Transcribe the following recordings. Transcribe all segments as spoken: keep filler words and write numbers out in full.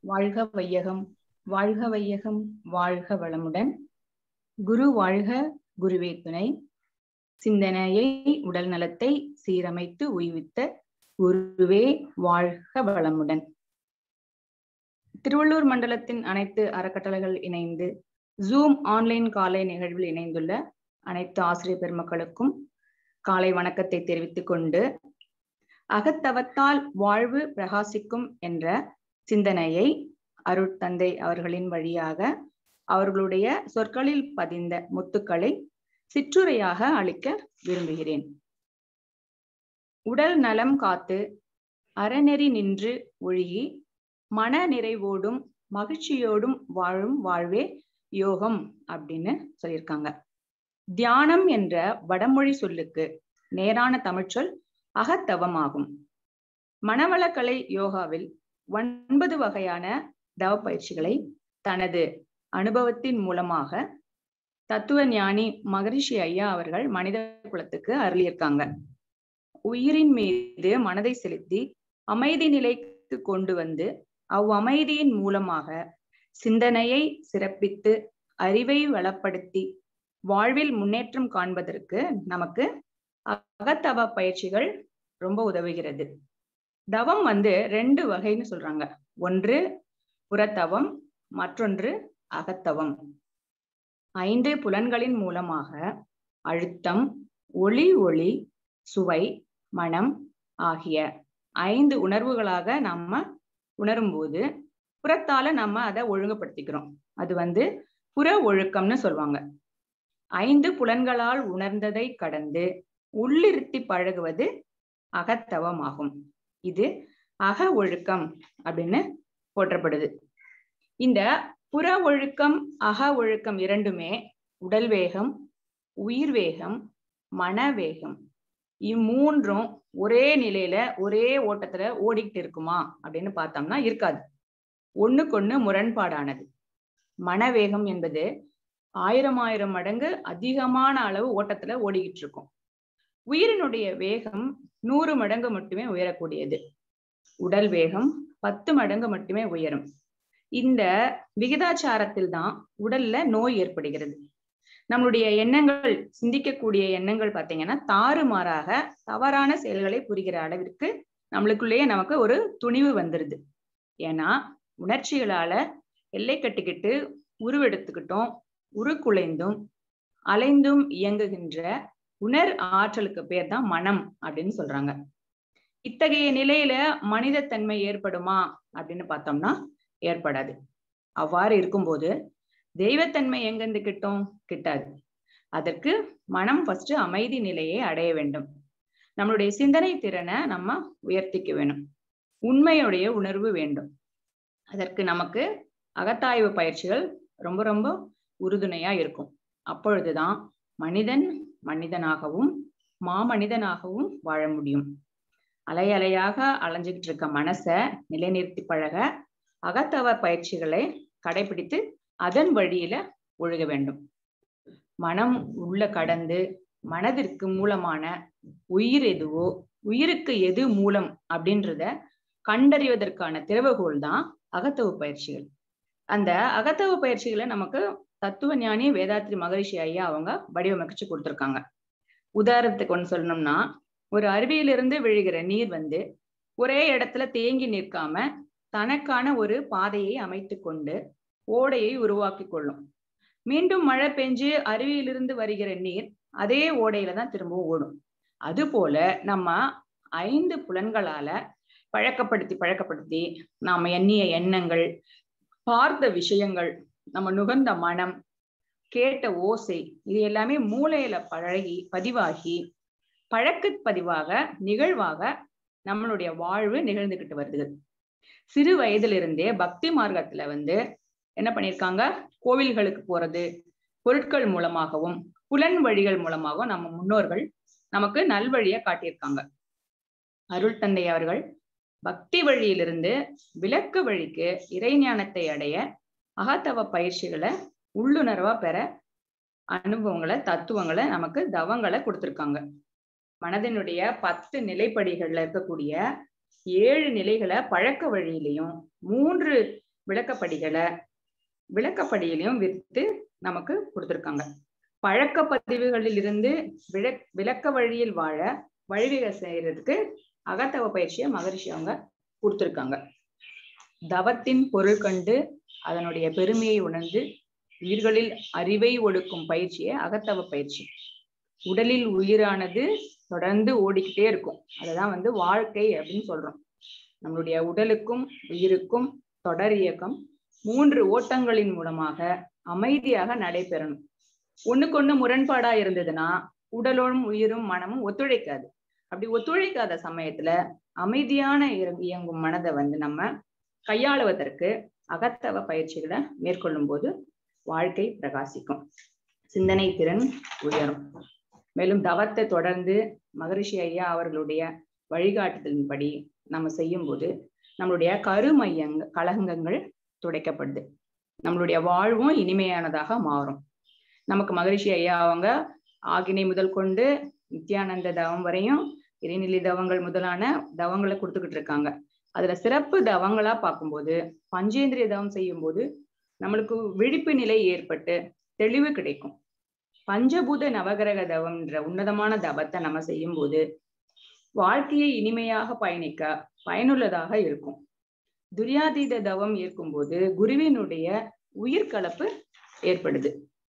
வாழ்க வையகம், வாழ்க வையகம், வாழ்க வளமுடன். குரு வாழ்க, குருவே துணை. சிந்தனையை உடல் நலத்தை சீரமைத்து உய்வித்த குருவே வாழ்க வளமுடன். திருவள்ளூர் மண்டலத்தின் அனைத்து அறக்கட்டளைகள் இணைந்து ஜூம் ஆன்லைன் காலை நிகழ்வில் இணைந்துள்ள அனைத்து ஆசிரியர் பெருமக்களுக்கும் காலை வணக்கத்தை தெரிவித்துக் கொண்டு, அகத்தவத்தால் வாழ்வு பிரகாசிக்கும் என்ற சிந்தனையை அருட்தந்தை அவர்களின் வழியாக அவர்களுடைய சொற்களில் பதிந்த முத்துக்களை சிற்றுரையாக அளிக்க விரும்புகிறேன். உடல் நலம் காத்து அறநெறி நின்று ஒழுகி மன நிறைவோடும் மகிழ்ச்சியோடும் வாழும் வாழ்வே யோகம் அப்படின்னு சொல்லியிருக்காங்க. தியானம் என்ற வடமொழி சொல்லுக்கு நேரான தமிழ்ச்சொல் அகத்தவமாகும். மனவளக்கலை யோகாவில் ஒன்பது வகையான தவ பயிற்சிகளை தனது அனுபவத்தின் மூலமாக தத்துவ ஞானி மகரிஷி ஐயா அவர்கள் மனித குலத்துக்கு அருளியிருக்காங்க. உயிரின் மீது மனதை செலுத்தி அமைதி நிலைக்கு கொண்டு வந்து அவ்வமைதியின் மூலமாக சிந்தனையை சிறப்பித்து அறிவை வளப்படுத்தி வாழ்வில் முன்னேற்றம் காண்பதற்கு நமக்கு அகத்தவ பயிற்சிகள் ரொம்ப உதவுகிறது. தவம் வந்து ரெண்டு வகைன்னு சொல்றாங்க. ஒன்று புறத்தவம், மற்றொன்று அகத்தவம். ஐந்து புலன்களின் மூலமாக அழுத்தம், ஒளி, ஒளி, சுவை, மனம் ஆகிய ஐந்து உணர்வுகளாக நம்ம உணரும் போது புறத்தால நம்ம அதை ஒழுங்குபடுத்திக்கிறோம். அது வந்து புற ஒழுக்கம்னு சொல்லுவாங்க. ஐந்து புலன்களால் உணர்ந்ததை கடந்து உள்ளிருத்தி பழகுவது அகத்தவமாகும். இது அக ஒழுக்கம் அப்படின்னு போற்றப்படுது. இந்த புற ஒழுக்கம், அக ஒழுக்கம் இரண்டுமே உடல் வேகம், உயிர் வேகம், மன வேகம், இம்மூன்றும் ஒரே நிலையில ஒரே ஓட்டத்துல ஓடிக்கிட்டு இருக்குமா அப்படின்னு பார்த்தோம்னா இருக்காது. ஒண்ணுக்கொண்ணு முரண்பாடானது. மனவேகம் என்பது ஆயிரம் ஆயிரம் மடங்கு அதிகமான அளவு ஓட்டத்துல ஓடிக்கிட்டு இருக்கும். உயிரினுடைய வேகம் நூறு மடங்கு மட்டுமே உயரக்கூடியது. உடல் வேகம் பத்து மடங்கு மட்டுமே உயரும். இந்த விகிதாச்சாரத்தில் தான் உடல்ல நோய் ஏற்படுகிறது. நம்மளுடைய எண்ணங்கள், சிந்திக்கக்கூடிய எண்ணங்கள் பார்த்தீங்கன்னா தாறுமாறாக தவறான செயல்களை புரிகிற அளவிற்கு நம்மளுக்குள்ளேயே நமக்கு ஒரு துணிவு வந்துருது. ஏன்னா உணர்ச்சிகளால எல்லை கட்டிக்கிட்டு உருவெடுத்துக்கிட்டோம், உருக்குலைந்தும் அலைந்தும் இயங்குகின்ற உணர் ஆற்றலுக்கு பேர் தான் மனம் அப்படின்னு சொல்றாங்க. இத்தகைய நிலையில மனிதத்தன்மை ஏற்படுமா அப்படின்னு பார்த்தோம்னா ஏற்படாது. அவ்வாறு இருக்கும்போது தெய்வத்தன்மை எங்கிருந்து கிட்டும்? கிட்டாது. அதற்கு மனம் ஃபர்ஸ்ட் அமைதி நிலையை அடைய வேண்டும். நம்மளுடைய சிந்தனை திறனை நம்ம உயர்த்திக்க வேணும். உண்மையுடைய உணர்வு வேண்டும். அதற்கு நமக்கு அகத்தாய்வு பயிற்சிகள் ரொம்ப ரொம்ப உறுதுணையா இருக்கும். அப்பொழுதுதான் மனிதன் மனிதனாகவும் மாமனிதனாகவும் வாழ முடியும். அலை அலையாக அலைஞ்சுக்கிட்டு இருக்க மனசை நிலைநிறுத்தி பழக அகத்தவ பயிற்சிகளை கடைபிடித்து அதன் வழியில ஒழுக வேண்டும். மனம் உள்ள கடந்து மனதிற்கு மூலமான உயிர் எதுவோ, உயிருக்கு எது மூலம் அப்படின்றத கண்டறிவதற்கான திறவுகோல் தான் அகத்தவ பயிற்சிகள். அந்த அகத்தவ பயிற்சிகளை நமக்கு தத்துவ ஞானி வேதாத்ரி மகரிஷி ஐயா அவங்க வடிவமைச்சு கொடுத்துருக்காங்க. உதாரணத்துக்கு ஒன்று சொல்லணும்னா, ஒரு அருவியிலிருந்து விழுகிற நீர் வந்து ஒரே இடத்துல தேங்கி நிற்காம தனக்கான ஒரு பாதையை அமைத்து கொண்டு ஓடையை உருவாக்கி கொள்ளும். மீண்டும் மழை பெஞ்சு அருவியிலிருந்து வருகிற நீர் அதே ஓடையில தான் திரும்பவும் ஓடும். அது போல நம்ம ஐந்து புலன்களால பழக்கப்படுத்தி பழக்கப்படுத்தி நாம எண்ணிய எண்ணங்கள், பார்த்த விஷயங்கள், நம்ம நுகர்ந்த மனம், கேட்ட ஓசை, இது எல்லாமே மூளையில பழகி பதிவாகி பழக்க பதிவாக நிகழ்வாக நம்மளுடைய வாழ்வு நிகழ்ந்துகிட்டு வருது. சிறு வயதிலிருந்தே பக்தி மார்க்கத்துல வந்து என்ன பண்ணியிருக்காங்க? கோவில்களுக்கு போறது, பொருட்கள் மூலமாகவும் புலன் வழிகள் மூலமாகவும் நம்ம முன்னோர்கள் நமக்கு நல்வழியை காட்டியிருக்காங்க. அருள் தந்தை அவர்கள் பக்தி வழியிலிருந்து விளக்க வழிக்கு இறைஞானத்தை அடைய அகத்தவ பயிற்சிகளை உள்ளுணர்வா பெற அனுபவங்களை, தத்துவங்களை, நமக்கு தவங்களை கொடுத்திருக்காங்க. மனதினுடைய பத்து நிலைப்படிகள்ல இருக்கக்கூடிய ஏழு நிலைகளை பழக்க வழியிலையும் மூன்று விளக்கப்படிகளை விளக்கப்படியிலையும் வித்து நமக்கு கொடுத்திருக்காங்க. பழக்க பதிவுகளில் இருந்து விள விளக்க வழியில் வாழ வழிவகை செய்யறதுக்கு அகத்தவ பயிற்சியை மகரிஷி அவங்க கொடுத்திருக்காங்க. தவத்தின் பொருள் கண்டு அதனுடைய பெருமையை உணர்ந்து உயிர்களில் அறிவை ஒடுக்கும் பயிற்சியை அகத்தவ பயிற்சி. உடலில் உயிரானது தொடர்ந்து ஓடிக்கிட்டே இருக்கும். அதுதான் வந்து வாழ்க்கை அப்படின்னு சொல்றோம். நம்மளுடைய உடலுக்கும் உயிருக்கும் தொடர் இயக்கம் மூன்று ஓட்டங்களின் மூலமாக அமைதியாக நடைபெறணும். ஒண்ணுக்கு ஒண்ணு முரண்பாடா இருந்ததுன்னா உடலும் உயிரும் மனமும் ஒத்துழைக்காது. அப்படி ஒத்துழைக்காத சமயத்துல அமைதியான இயங்கும் மனதை வந்து நம்ம கையாளுவதற்கு அகத்தவ பயிற்சிகளை மேற்கொள்ளும் போது வாழ்க்கை பிரகாசிக்கும், சிந்தனை திறன் உயரும். மேலும் தவத்தை தொடர்ந்து மகரிஷி ஐயா அவர்களுடைய வழிகாட்டுதலின்படி நம்ம செய்யும் போது நம்மளுடைய கருமையங்க கலங்கங்கள் துடைக்கப்படுது, நம்மளுடைய வாழ்வும் இனிமையானதாக மாறும். நமக்கு மகரிஷி ஐயா அவங்க ஆகினை முதல் கொண்டு நித்யானந்த தவம் வரையும் இறைநிலை தவங்கள் முதலான தவங்களை கொடுத்துக்கிட்டு இருக்காங்க. அதுல சிறப்பு தவங்களா பார்க்கும்போது பஞ்சேந்திரிய தவம் செய்யும் போது நம்மளுக்கு விழிப்பு நிலை ஏற்பட்டு தெளிவு கிடைக்கும். பஞ்சபூத நவகிரக தவம் என்ற உன்னதமான தவத்தை நம்ம செய்யும் போது வாழ்க்கையை இனிமையாக பயணிக்க பயனுள்ளதாக இருக்கும். துரியாதீத தவம் ஏற்கும் போது குருவினுடைய உயிர்கலப்பு ஏற்படுது.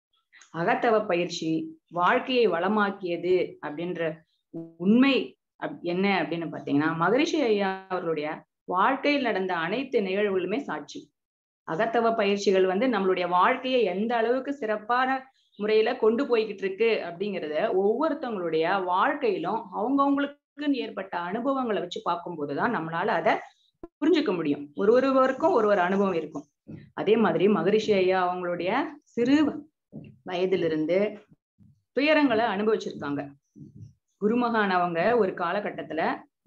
அகத்தவ பயிற்சி வாழ்க்கையை வளமாக்கியது அப்படின்ற உண்மை என்ன அப்படின்னு பாத்தீங்கன்னா மகரிஷி ஐயா அவர்களுடைய வாழ்க்கையில் நடந்த அனைத்து நிகழ்வுகளுமே சாட்சி. அகத்தவ பயிற்சிகள் வந்து நம்மளுடைய வாழ்க்கையை எந்த அளவுக்கு சிறப்பான முறையில கொண்டு போய்கிட்டு இருக்கு அப்படிங்கிறத ஒவ்வொருத்தவங்களுடைய வாழ்க்கையிலும் அவங்கவுங்களுக்குன்னு ஏற்பட்ட அனுபவங்களை வச்சு பார்க்கும் போதுதான் நம்மளால அதை புரிஞ்சுக்க முடியும். ஒரு ஒருவருக்கும் ஒரு ஒரு அனுபவம் இருக்கும். அதே மாதிரி மகரிஷி ஐயா அவங்களுடைய சிறு வயதிலிருந்து துயரங்களை அனுபவிச்சிருக்காங்க. குருமகான் அவங்க ஒரு காலகட்டத்துல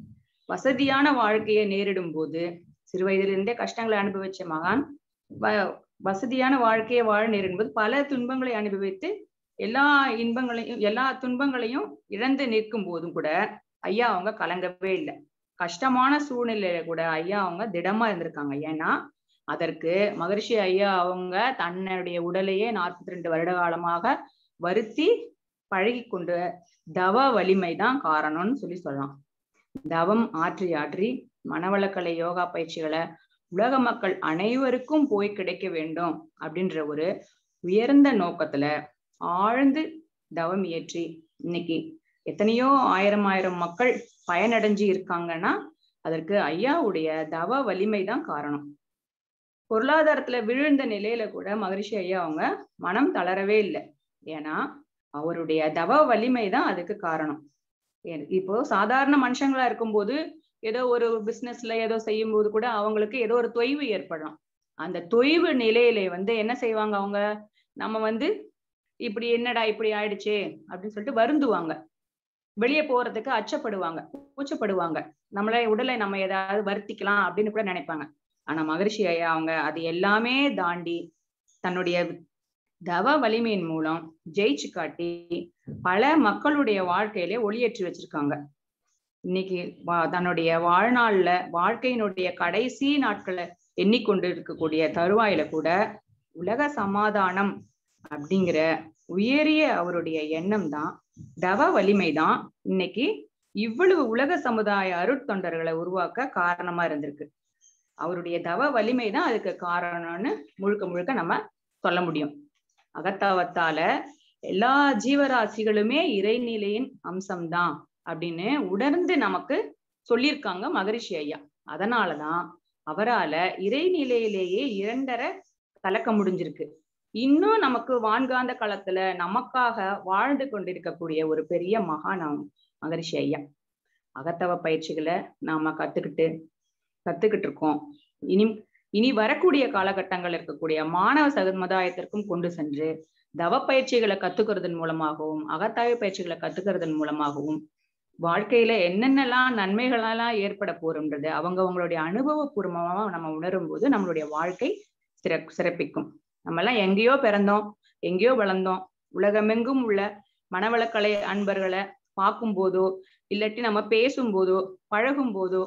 வசதியான வாழ்க்கையை நேரிடும் போது சிறு வயதிலிருந்தே கஷ்டங்களை அனுபவிச்ச மகான் வ வசதியான வாழ்க்கையை வாழ நேரிடும் போது பல துன்பங்களை அனுபவித்து எல்லா இன்பங்களையும் எல்லா துன்பங்களையும் இழந்து நிற்கும் போதும் கூட ஐயா அவங்க கலங்கவே இல்லை. கஷ்டமான சூழ்நிலையில கூட ஐயா அவங்க திடமா இருந்திருக்காங்க. ஏன்னா அதற்கு மகரிஷி ஐயா அவங்க தன்னுடைய உடலையே நாற்பத்தி ரெண்டு வருட காலமாக வருத்தி பழகி கொண்டு தவ வலிமை தான் காரணம்னு சொல்லி சொல்லலாம். தவம் ஆற்றி ஆற்றி மனவளக்கலை யோகா பயிற்சிகளை உலக மக்கள் அனைவருக்கும் போய் கிடைக்க வேண்டும் அப்படின்ற ஒரு உயர்ந்த நோக்கத்துல ஆழ்ந்து தவம் இயற்றி இன்னைக்கு எத்தனையோ ஆயிரம் ஆயிரம் மக்கள் பயனடைஞ்சு இருக்காங்கன்னா அதற்கு ஐயாவுடைய தவ வலிமை தான் காரணம். பொருளாதாரத்துல விழுந்த நிலையில கூட மகரிஷி ஐயா அவங்க மனம் தளரவே இல்லை. ஏன்னா அவருடைய தவ வலிமை தான் அதுக்கு காரணம். இப்போ சாதாரண மனுஷங்களா இருக்கும்போது ஏதோ ஒரு பிசினஸ்ல ஏதோ செய்யும் போது கூட அவங்களுக்கு ஏதோ ஒரு தொய்வு ஏற்படும். அந்த தொய்வு நிலையில வந்து என்ன செய்வாங்க, அவங்க நம்ம வந்து இப்படி என்னடா இப்படி ஆயிடுச்சு அப்படின்னு சொல்லிட்டு வருந்துவாங்க, வெளியே போறதுக்கு அச்சப்படுவாங்க, கூச்சப்படுவாங்க, நம்மளே உடலை நம்ம ஏதாவது வருத்திக்கலாம் அப்படின்னு கூட நினைப்பாங்க. ஆனா மகரிஷி ஐயா அவங்க அது எல்லாமே தாண்டி தன்னுடைய தவ வலிமையின் மூலம் ஜெயிச்சு காட்டி பல மக்களுடைய வாழ்க்கையிலே ஒளியேற்றி வச்சிருக்காங்க. இன்னைக்கு தன்னுடைய வாழ்நாள்ல வாழ்க்கையினுடைய கடைசி நாட்களை எண்ணிக்கொண்டு இருக்கக்கூடிய தருவாயில கூட உலக சமாதானம் அப்படிங்கிற உயரிய அவருடைய எண்ணம் தான், தவ வலிமை தான் இன்னைக்கு இவ்வளவு உலக சமுதாய அருட்தொண்டர்களை உருவாக்க காரணமா இருந்திருக்கு. அவருடைய தவ வலிமை தான் அதுக்கு காரணம்னு முழுக்க முழுக்க நம்ம சொல்ல முடியும். அகத்தவத்தால எல்லா ஜீவராசிகளுமே இறைநிலையின் அம்சம்தான் அப்படின்னு உணர்ந்து நமக்கு சொல்லியிருக்காங்க மகரிஷி ஐயா. அதனாலதான் அவரால இறைநிலையிலேயே இரண்டரை கலக்க முடிஞ்சிருக்கு. இன்னும் நமக்கு வான்காந்த காலத்துல நமக்காக வாழ்ந்து கொண்டிருக்கக்கூடிய ஒரு பெரிய மகானாம் மகரிஷி ஐயா. அகத்தவ பயிற்சிகளை நாம கத்துக்கிட்டு கத்துக்கிட்டு இருக்கோம். இனி இனி வரக்கூடிய காலகட்டங்கள் இருக்கக்கூடிய மாணவ சமுதாயத்திற்கும் கொண்டு சென்று தவ பயிற்சிகளை கத்துக்கிறதன் மூலமாகவும் அகத்தாய்வு பயிற்சிகளை கத்துக்கிறதன் மூலமாகவும் வாழ்க்கையில என்னென்னலாம் நன்மைகளெல்லாம் ஏற்பட போறோம்ன்றது அவங்க அவங்களுடைய அனுபவபூர்வமா நம்ம உணரும் போது நம்மளுடைய வாழ்க்கை சிற சிறப்பிக்கும். நம்ம எல்லாம் எங்கேயோ பிறந்தோம், எங்கேயோ வளர்ந்தோம். உலகமெங்கும் உள்ள மனவளக்கலை அன்பர்களை பார்க்கும் போதோ இல்லாட்டி நம்ம பேசும் போதோ பழகும் போதோ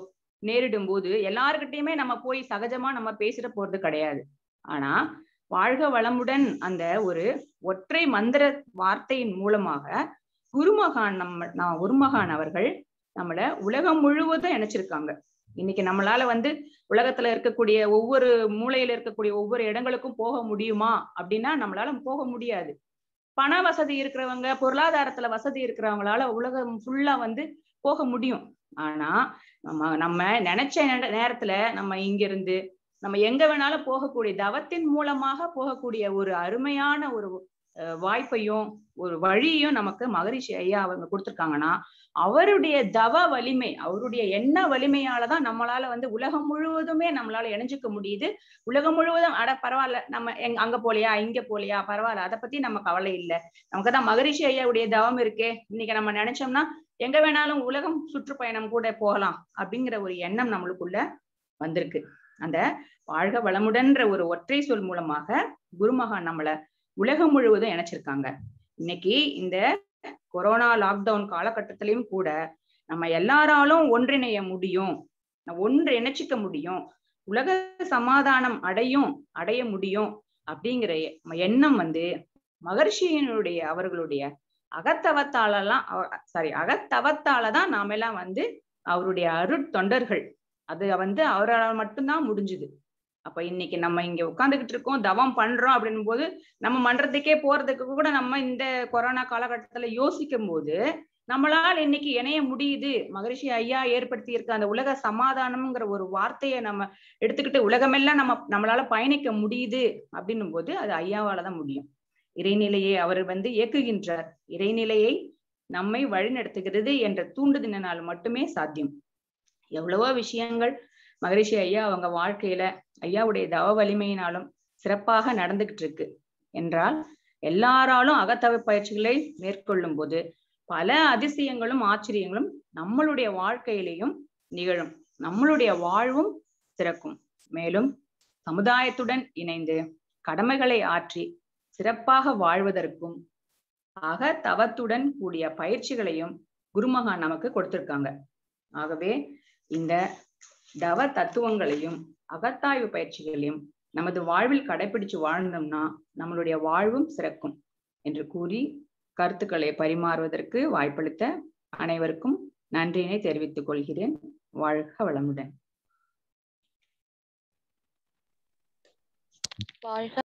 நேரிடும் போது எல்லாருக்கிட்டையுமே நம்ம போய் சகஜமா நம்ம பேசிட போறது கிடையாது. ஆனா வாழ்க வளமுடன் அந்த ஒரு ஒற்றை மந்திர வார்த்தையின் மூலமாக குருமகான் நம்ம நான் குருமகான் அவர்கள் நம்மள உலகம் முழுவதும் இணைச்சிருக்காங்க. இன்னைக்கு நம்மளால வந்து உலகத்துல இருக்கக்கூடிய ஒவ்வொரு மூலையில இருக்கக்கூடிய ஒவ்வொரு இடங்களுக்கும் போக முடியுமா அப்படின்னா நம்மளால போக முடியாது. பண வசதி இருக்கிறவங்க, பொருளாதாரத்துல வசதி இருக்கிறவங்களால உலகம் ஃபுல்லா வந்து போக முடியும். ஆனா நம்ம நம்ம நினைச்ச நேரத்துல நம்ம இங்க இருந்து நம்ம எங்க வேணாலும் போகக்கூடிய தவத்தின் மூலமாக போகக்கூடிய ஒரு அருமையான ஒரு வாய்ப்பையும் ஒரு வழியும் நமக்கு மகரிஷி ஐயா அவங்க கொடுத்திருக்காங்கன்னா அவருடைய தவ வலிமை, அவருடைய எண்ண வலிமையாலதான் நம்மளால வந்து உலகம் முழுவதுமே நம்மளால இணைஞ்சுக்க முடியுது. உலகம் முழுவதும் அட பரவாயில்ல, நம்ம எங் அங்க போலியா இங்க போலியா பரவாயில்ல, அதை பத்தி நம்ம கவலை இல்லை, நமக்குதான் மகரிஷி ஐயாவுடைய தவம் இருக்கே, இன்னைக்கு நம்ம நினைச்சோம்னா எங்க வேணாலும் உலகம் சுற்றுப்பயணம் கூட போகலாம் அப்படிங்கிற ஒரு எண்ணம் நம்மளுக்குள்ள வந்திருக்கு. அந்த வாழ்க வளமுடன்ற ஒரு ஒற்றை சொல் மூலமாக குருமகான் நம்மள உலகம் முழுவதும் இணைச்சிருக்காங்க. இன்னைக்கு இந்த கொரோனா லாக்டவுன் காலகட்டத்திலையும் கூட நம்ம எல்லாராலும் ஒன்றிணைய முடியும், ஒன்று இணைச்சிக்க முடியும், உலக சமாதானம் அடையும் அடைய முடியும் அப்படிங்கிற எண்ணம் வந்து மகர்ஷியினுடைய அவர்களுடைய அகத்தவத்தாலெல்லாம் சாரி அகத்தவத்தாலதான் நாம எல்லாம் வந்து அவருடைய அருட்தொண்டர்கள், அது வந்து அவரால் மட்டும்தான் முடிஞ்சுது. அப்ப இன்னைக்கு நம்ம இங்க உட்கார்ந்துகிட்டு இருக்கோம், தவம் பண்றோம் அப்படின்னும் போது நம்ம மன்றத்துக்கே போறதுக்கு கூட நம்ம இந்த கொரோனா காலகட்டத்துல யோசிக்கும் போது நம்மளால இன்னைக்கு இணைய முடியுது. மகரிஷி ஐயா ஏற்படுத்தி இருக்க அந்த உலக சமாதானம்ங்கிற ஒரு வார்த்தையை நம்ம எடுத்துக்கிட்டு உலகமெல்லாம் நம்ம நம்மளால பயணிக்க முடியுது அப்படின்னும் போது அது ஐயாவாலதான் முடியும். இறைநிலையை அவர் வந்து இயக்குகின்றார், இறைநிலையை நம்மை வழிநடத்துகிறது என்ற தூண்டுதலினால் மட்டுமே சாத்தியம். எவ்வளவோ விஷயங்கள் மகரிஷி ஐயா அவங்க வாழ்க்கையில ஐயாவுடைய தவ வலிமையினாலும் சிறப்பாக நடந்துகிட்டு இருக்கு என்றால் எல்லாராலும் அகத்தவ பயிற்சிகளை மேற்கொள்ளும் போது பல அதிசயங்களும் ஆச்சரியங்களும் நம்மளுடைய வாழ்க்கையிலையும் நிகழும், நம்மளுடைய வாழ்வும் சிறக்கும். மேலும் சமுதாயத்துடன் இணைந்து கடமைகளை ஆற்றி சிறப்பாக வாழ்வதற்கும் அகத்தவத்துடன் கூடிய பயிற்சிகளையும் குருமகான் நமக்கு கொடுத்திருக்காங்க. ஆகவே இந்த தவ தத்துவங்களையும் அகத்தாய்வு பயிற்சிகளையும் நமது வாழ்வில் கடைபிடிச்சு வாழ்ந்தோம்னா நம்மளுடைய வாழ்வும் சிறக்கும் என்று கூறி கருத்துக்களை பரிமாறுவதற்கு வாய்ப்பளித்த அனைவருக்கும் நன்றியினை தெரிவித்துக் கொள்கிறேன். வாழ்க வளமுடன்.